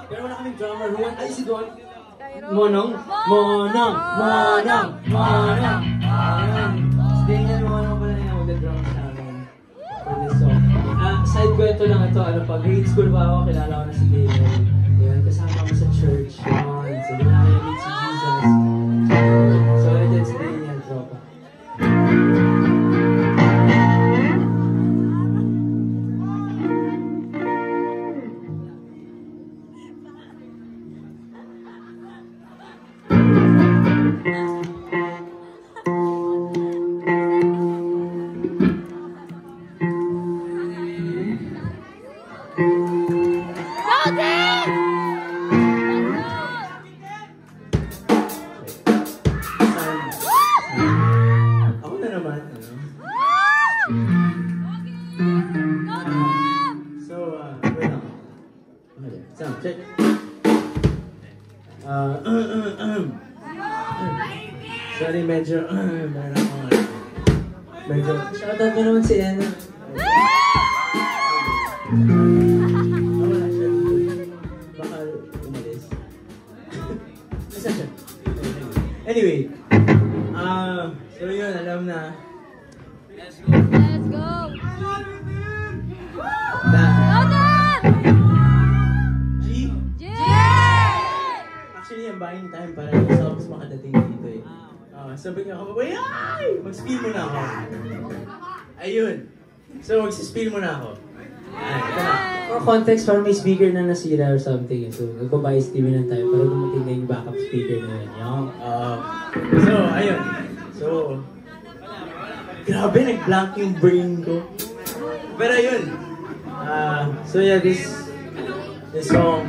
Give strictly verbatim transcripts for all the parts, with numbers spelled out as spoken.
Pero wala kaming drummer. Juan, ay si Don. Monong? Monong! Monong! Monong! Monong! Si Daniel Monong pala na mag-drum sa amin. For this song. Ah, side ko ito lang ito. Ano pa, grade school pa ako, kilala ko na si Daniel. Yan, kasama ko sa church. Yun. So, ginamit si Jesus. So, ito si Daniel, tropa. Ako na naman, ano? So, uh, wait lang. Okay, sound check. Uh, sorry, medyo, uh, meron ako, medyo, shoutout mo naman si Anna. Wala siya dito. Baka umalis. Nasa siya? Anyway, uh, so yun, alam na. Let's go! Let's go! Dahan! G? G! Actually, yung buying time para yung songs makadating dito eh. Uh, sabi nga ako, ay! Mag-spill muna ako. Ayun. So, mag-spill muna ako. Ay, ito na. For context, parang may speaker na nasira or something. So, nagpabayas T V ng time para dumating na yung backup speaker na yun. Yung, uh, so, ayun. So, grabe, nag-blank yung brain ko. Pero ayun. Uh, so yeah, this, this song,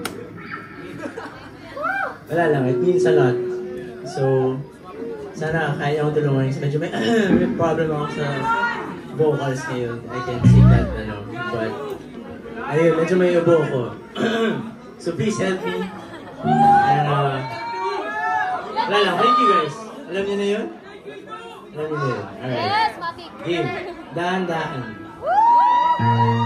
wala lang, it means a lot. So, sana kaya akong tulungan. Medyo may, may problem ako sa vocals ngayon. I can sing that, ano. But, ayun, medyo may ubo ko. So please help me. And, uh, wala lang, thank you guys. Alam niyo na yun? Alam niyo na yun. Alright. Yes, Matik! Game. Dahan-dahan.